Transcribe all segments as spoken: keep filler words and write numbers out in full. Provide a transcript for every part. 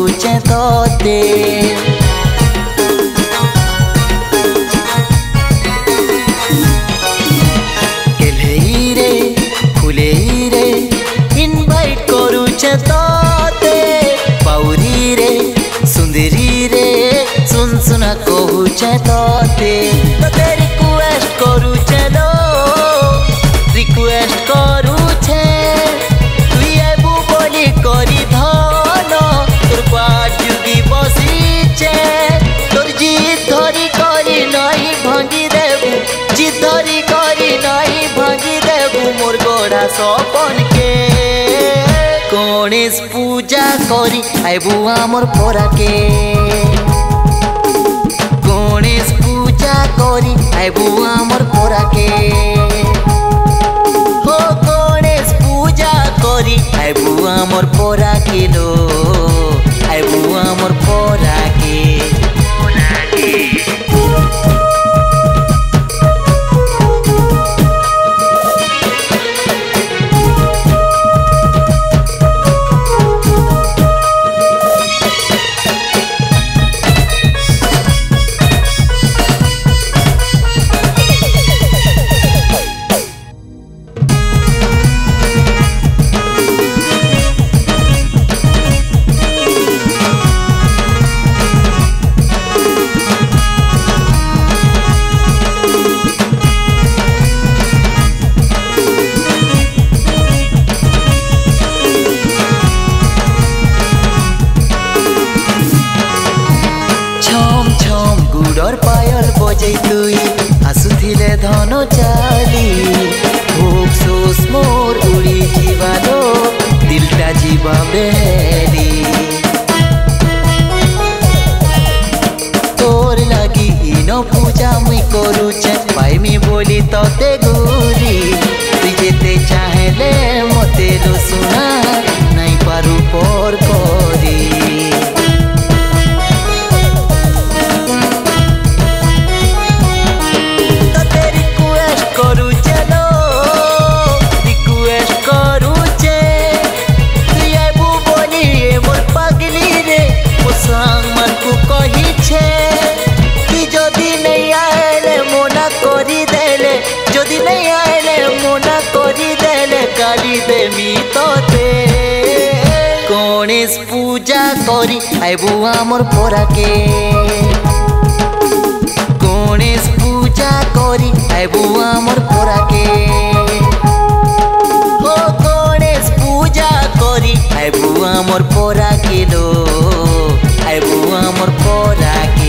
କରୁଛେ ତତେ सुना कहूचे तोते तोते रिक्वेस्ट करूचे लो रिक्वेस्ट करूचे तुई एबु बोली करी धन तोर पाट जुगी बसीचे तोर जिद धरी करी नहीं भांगी देबु जिद धरी करी नहीं भांगी देबु मोर गढ़ा सपन के गणेश पूजा करी आइबु आमर परा के गणेश पूजा करी आइबु आमर परा के हो गणेश पूजा करी आइबु आमर परा के लो आइबु आमर परा के गुड़र पायल बजै तुई आसुथिले धन चाली भोग सोस मोर उड़ी जीवालो दिलटा जीवा बेली तोर लागी इनो पूजा मुई करूचे पाइमी बोली तते गुरी तुई जेते चाहेले मते लो सुना नहीं पारू पर करी गणेश पूजा करी आइबु आमर परा के गणेश पूजा करी आइबु आमर परा के हो गणेश पूजा करी आइबु आमर परा के लो आइबु आमर परा के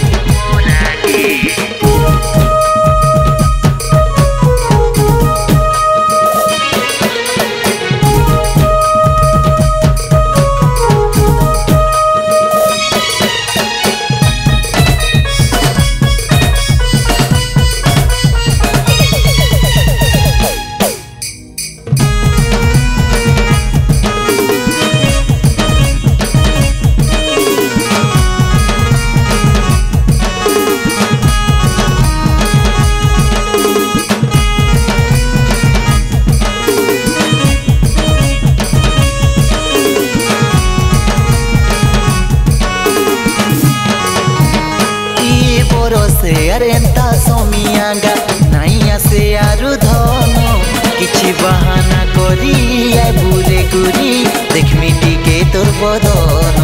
से अरेंता सोमियागा नहीं आसे आरु धन किछि बहाना करी आइबु रे गुरी देखमी टिके तोर बदन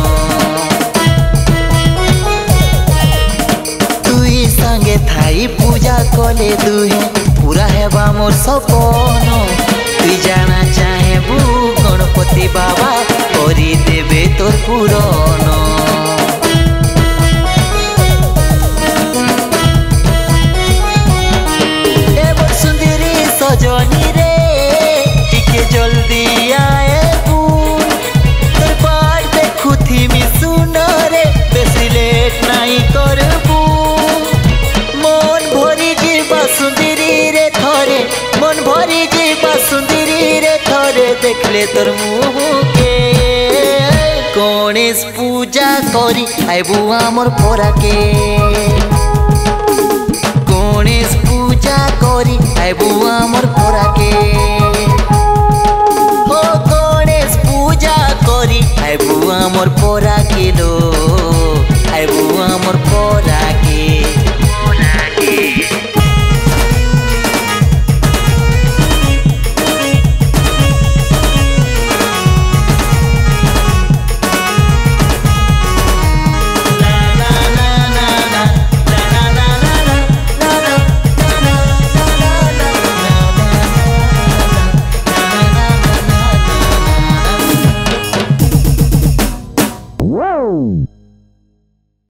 तुई संगे थाई पूजा कले दुहे पूरा हेबा मोर सपन तुई जाना चाहेबु गणपति बाबा करी देबे तोर पूरन सजनी रे टिके जल्दी आए तोर पार देखु थी मी सुन रे बेसी लेट नहीं करबू मन भरी जीवा सुंदरी रे थरे मन भरी जीवा सुंदरी रे थरे देखले तोर मुँह के गणेश पूजा करी आइबु आमर परा के गणेश पूजा करी आइबु आमर परा के हो गणेश पूजा करी आइबु आमर परा